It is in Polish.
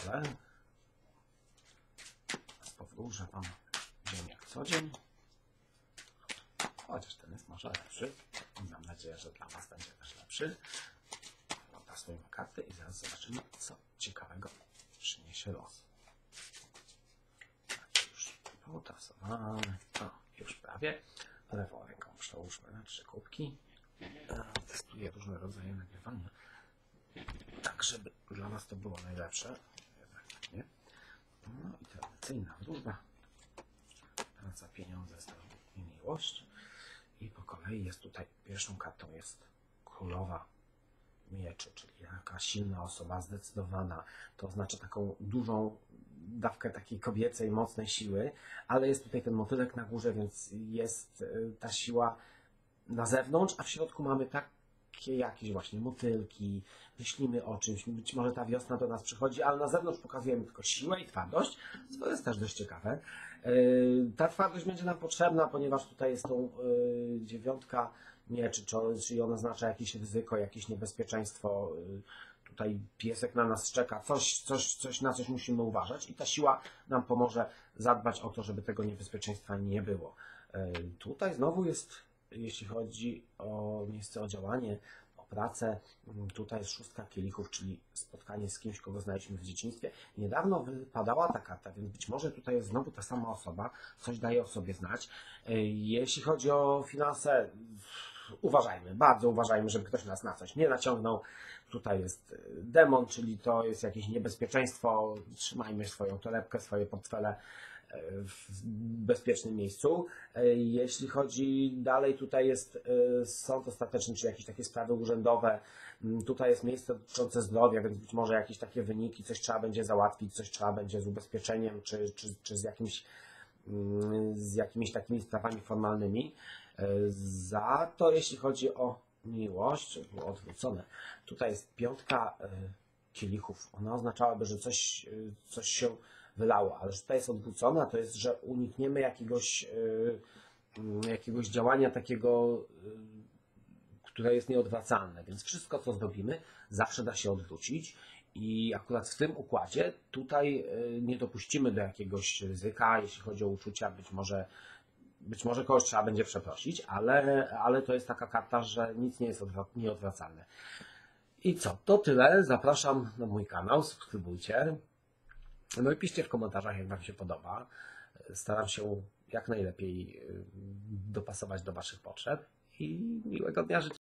zwykle. Powtórzę Wam dzień jak co dzień. Chociaż ten jest może lepszy. Mam nadzieję, że dla Was będzie też lepszy. Oddam swoją kartę i zaraz zobaczymy, co ciekawego przyniesie los. Tak, już potasowane. O, już prawie. Lewą ręką przełóżmy na 3 kubki. Testuję różne rodzaje nagrywania. Tak, żeby dla Was to było najlepsze. Jednak nie. No i tradycyjna wróżba. Praca, pieniądze, zdrowie i miłość. I po kolei jest tutaj, pierwszą kartą jest królowa mieczy, czyli jaka silna osoba, zdecydowana. To oznacza taką dużą dawkę takiej kobiecej, mocnej siły, ale jest tutaj ten motylek na górze, więc jest ta siła na zewnątrz, a w środku mamy takie jakieś właśnie motylki, myślimy o czymś, być może ta wiosna do nas przychodzi, ale na zewnątrz pokazujemy tylko siłę i twardość, co jest też dość ciekawe. Ta twardość będzie nam potrzebna, ponieważ tutaj jest tą dziewiątka mieczy, czyli ona oznacza jakieś ryzyko, jakieś niebezpieczeństwo. Tutaj piesek na nas czeka, na coś musimy uważać i ta siła nam pomoże zadbać o to, żeby tego niebezpieczeństwa nie było. Tutaj znowu jest, jeśli chodzi o miejsce, o działanie, o pracę, tutaj jest 6 kielichów, czyli spotkanie z kimś, kogo znaliśmy w dzieciństwie. Niedawno wypadała ta karta, więc być może tutaj jest znowu ta sama osoba, coś daje o sobie znać. Jeśli chodzi o finanse, uważajmy, bardzo uważajmy, żeby ktoś nas na coś nie naciągnął. Tutaj jest demon, czyli to jest jakieś niebezpieczeństwo. Trzymajmy swoją torebkę, swoje portfele w bezpiecznym miejscu. Jeśli chodzi dalej, tutaj jest sąd ostateczny, czy jakieś takie sprawy urzędowe. Tutaj jest miejsce dotyczące zdrowia, więc być może jakieś takie wyniki, coś trzeba będzie załatwić, coś trzeba będzie z ubezpieczeniem, czy z jakimiś takimi sprawami formalnymi. Za to, jeśli chodzi o miłość, było odwrócone. Tutaj jest 5 kielichów. Ona oznaczałaby, że coś się wylało, ale że tutaj jest odwrócona, to jest, że unikniemy jakiegoś działania takiego, które jest nieodwracalne. Więc wszystko, co zrobimy, zawsze da się odwrócić. I akurat w tym układzie tutaj nie dopuścimy do jakiegoś ryzyka, jeśli chodzi o uczucia, być może kogoś trzeba będzie przeprosić, ale to jest taka karta, że nic nie jest nieodwracalne. I co? To tyle. Zapraszam na mój kanał, subskrybujcie. No i piszcie w komentarzach, jak Wam się podoba. Staram się jak najlepiej dopasować do Waszych potrzeb i miłego dnia życzę.